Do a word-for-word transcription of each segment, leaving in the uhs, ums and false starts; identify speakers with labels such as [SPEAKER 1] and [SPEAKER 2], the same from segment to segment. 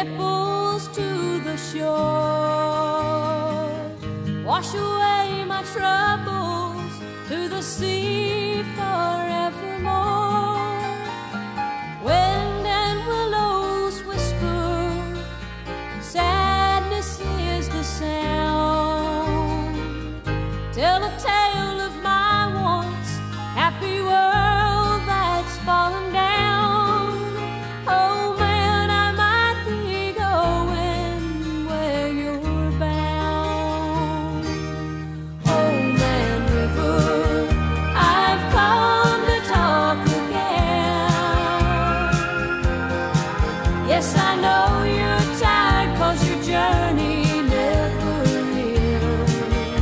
[SPEAKER 1] ripples to the shore. Wash away my troubles to the sea forevermore. Wind and willows whisper, sadness is the sound. Tell a tale of my once happy world that's fallen down. Oh man, I might be going where you're bound. Oh man, river, I've come to talk again. Yes, I know you're tired 'cause your journey never ends.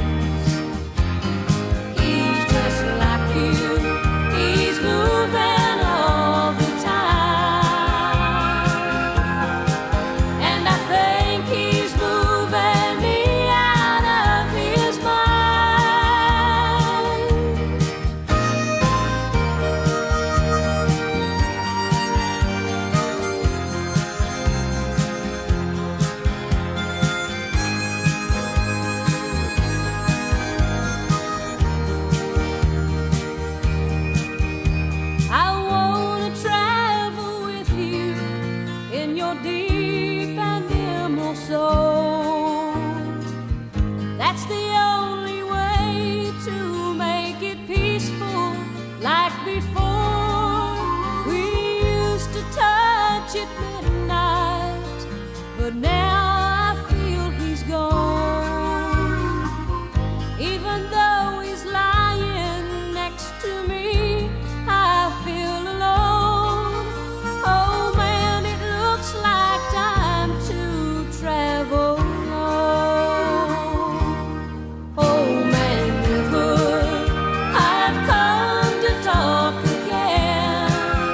[SPEAKER 1] He's just like you, he's moving all the time. And I think he's moving me out of his mind. I wanna travel with you in your deep and emerald soul. That's the only way to make it peaceful like before. We used to touch at midnight, but now I feel he's gone. Even though he's lying next to me, I feel alone. Oh man, it looks like time to travel on. Oh man, river, I've come to talk again.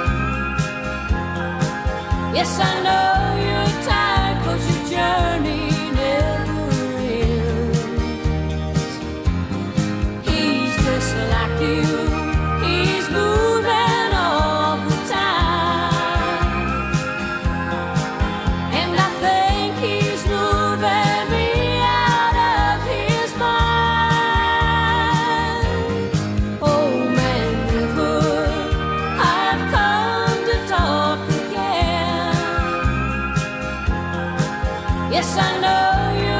[SPEAKER 1] Yes, I know you're tired 'cause your journey never ends. He's just like you, he's moving all the time. And I think he's moving me out of his mind. Oh man, river, I've come to talk again. Yes, I know you're